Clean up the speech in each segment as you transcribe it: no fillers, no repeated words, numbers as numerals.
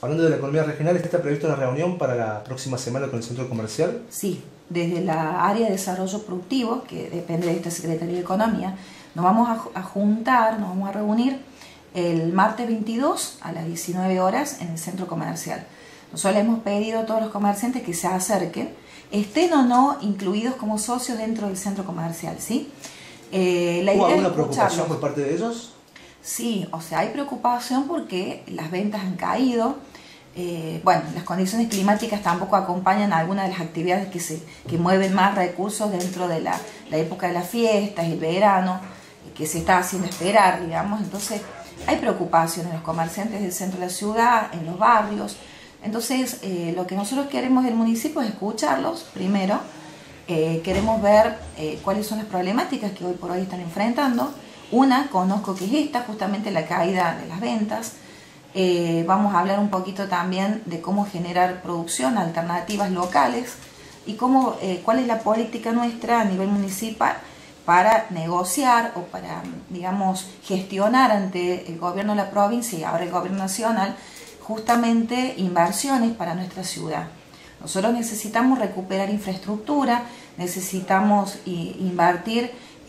Hablando de la economía regional, ¿está prevista una reunión para la próxima semana con el centro comercial? Sí, desde la área de desarrollo productivo, que depende de esta Secretaría de Economía, nos vamos a juntar, nos vamos a reunir el martes 22 a las 19 horas en el centro comercial. Nosotros le hemos pedido a todos los comerciantes que se acerquen, estén o no incluidos como socios dentro del centro comercial, ¿sí? ¿Hubo alguna preocupación por parte de ellos? Sí, o sea, hay preocupación porque las ventas han caído. Bueno, las condiciones climáticas tampoco acompañan algunas de las actividades que mueven más recursos dentro de la época de las fiestas, el verano, que se está haciendo esperar, digamos. Entonces, hay preocupación en los comerciantes del centro de la ciudad, en los barrios. Entonces, lo que nosotros queremos del municipio es escucharlos primero. Queremos ver cuáles son las problemáticas que hoy por hoy están enfrentando. Una, conozco que es esta, justamente la caída de las ventas. Vamos a hablar un poquito también de cómo generar producción, alternativas locales y cuál es la política nuestra a nivel municipal para negociar o para, digamos, gestionar ante el gobierno de la provincia y ahora el gobierno nacional justamente inversiones para nuestra ciudad. Nosotros necesitamos recuperar infraestructura, necesitamos invertir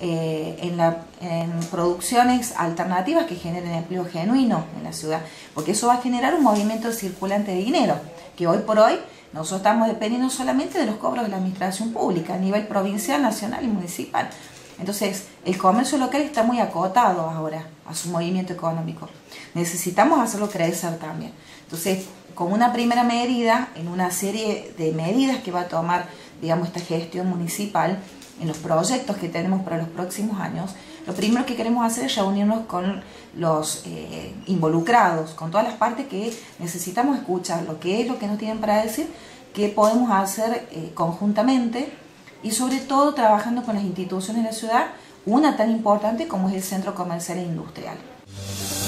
en producciones alternativas que generen empleo genuino en la ciudad, porque eso va a generar un movimiento circulante de dinero, que hoy por hoy nosotros estamos dependiendo solamente de los cobros de la administración pública a nivel provincial, nacional y municipal. Entonces, el comercio local está muy acotado ahora a su movimiento económico. Necesitamos hacerlo crecer también. Entonces, como una primera medida, en una serie de medidas que va a tomar, digamos, esta gestión municipal, en los proyectos que tenemos para los próximos años, lo primero que queremos hacer es reunirnos con los involucrados, con todas las partes que necesitamos escuchar, lo que es lo que nos tienen para decir, qué podemos hacer conjuntamente y sobre todo trabajando con las instituciones de la ciudad, una tan importante como es el Centro Comercial e Industrial.